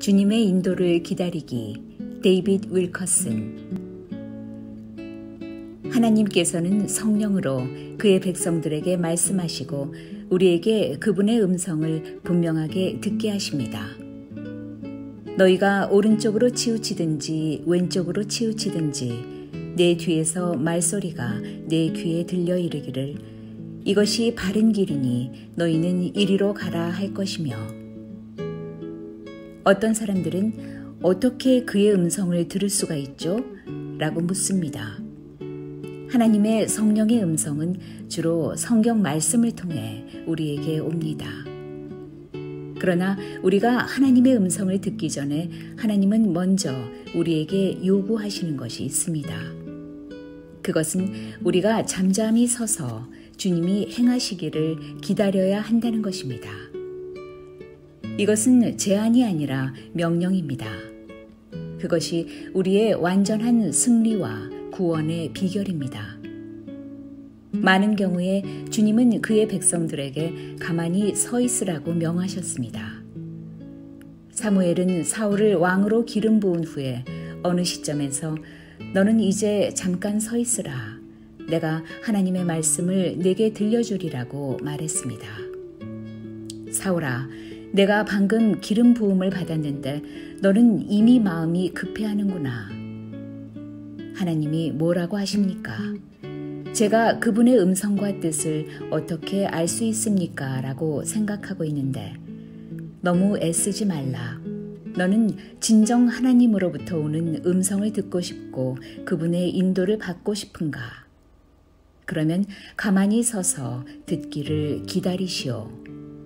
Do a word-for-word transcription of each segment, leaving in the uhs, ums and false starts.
주님의 인도를 기다리기. 데이빗 윌커슨. 하나님께서는 성령으로 그의 백성들에게 말씀하시고 우리에게 그분의 음성을 분명하게 듣게 하십니다. 너희가 오른쪽으로 치우치든지 왼쪽으로 치우치든지 내 뒤에서 말소리가 내 귀에 들려 이르기를 이것이 바른 길이니 너희는 이리로 가라 할 것이며. 어떤 사람들은 어떻게 그의 음성을 들을 수가 있죠? 라고 묻습니다. 하나님의 성령의 음성은 주로 성경 말씀을 통해 우리에게 옵니다. 그러나 우리가 하나님의 음성을 듣기 전에 하나님은 먼저 우리에게 요구하시는 것이 있습니다. 그것은 우리가 잠잠히 서서 주님이 행하시기를 기다려야 한다는 것입니다. 이것은 제안이 아니라 명령입니다. 그것이 우리의 완전한 승리와 구원의 비결입니다. 많은 경우에 주님은 그의 백성들에게 가만히 서 있으라고 명하셨습니다. 사무엘은 사울을 왕으로 기름 부은 후에 어느 시점에서 너는 이제 잠깐 서 있으라. 내가 하나님의 말씀을 내게 들려주리라고 말했습니다. 사울아, 내가 방금 기름 부음을 받았는데 너는 이미 마음이 급해하는구나. 하나님이 뭐라고 하십니까? 제가 그분의 음성과 뜻을 어떻게 알 수 있습니까? 라고 생각하고 있는데 너무 애쓰지 말라. 너는 진정 하나님으로부터 오는 음성을 듣고 싶고 그분의 인도를 받고 싶은가? 그러면 가만히 서서 듣기를 기다리시오.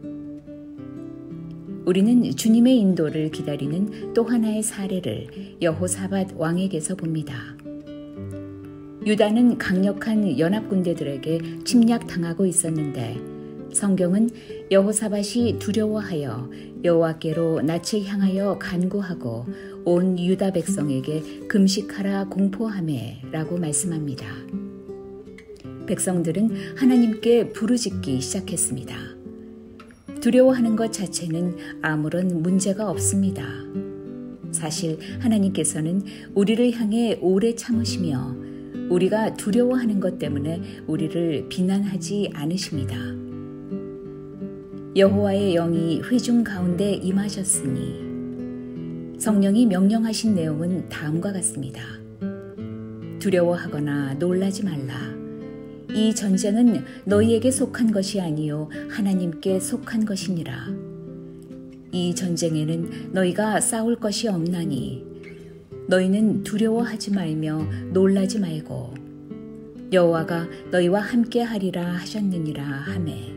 우리는 주님의 인도를 기다리는 또 하나의 사례를 여호사밧 왕에게서 봅니다. 유다는 강력한 연합군대들에게 침략당하고 있었는데 성경은 여호사밧이 두려워하여 여호와께로 낯을 향하여 간구하고 온 유다 백성에게 금식하라 공포하매 라고 말씀합니다. 백성들은 하나님께 부르짖기 시작했습니다. 두려워하는 것 자체는 아무런 문제가 없습니다. 사실 하나님께서는 우리를 향해 오래 참으시며 우리가 두려워하는 것 때문에 우리를 비난하지 않으십니다. 여호와의 영이 회중 가운데 임하셨으니 성령이 명령하신 내용은 다음과 같습니다. 두려워하거나 놀라지 말라. 이 전쟁은 너희에게 속한 것이 아니요 하나님께 속한 것이니라. 이 전쟁에는 너희가 싸울 것이 없나니 너희는 두려워하지 말며 놀라지 말고 여호와가 너희와 함께 하리라 하셨느니라 하매.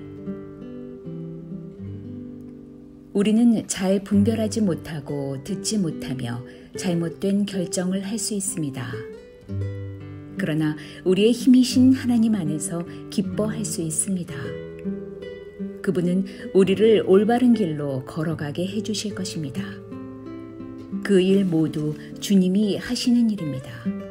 우리는 잘 분별하지 못하고 듣지 못하며 잘못된 결정을 할 수 있습니다. 그러나 우리의 힘이신 하나님 안에서 기뻐할 수 있습니다. 그분은 우리를 올바른 길로 걸어가게 해주실 것입니다. 그 일 모두 주님이 하시는 일입니다.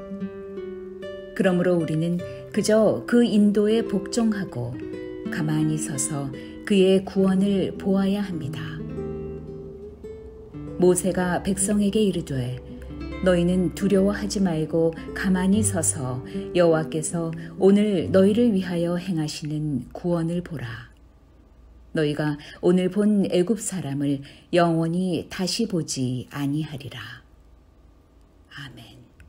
그러므로 우리는 그저 그 인도에 복종하고 가만히 서서 그의 구원을 보아야 합니다. 모세가 백성에게 이르되 너희는 두려워하지 말고 가만히 서서 여호와께서 오늘 너희를 위하여 행하시는 구원을 보라. 너희가 오늘 본 애굽 사람을 영원히 다시 보지 아니하리라. 아멘.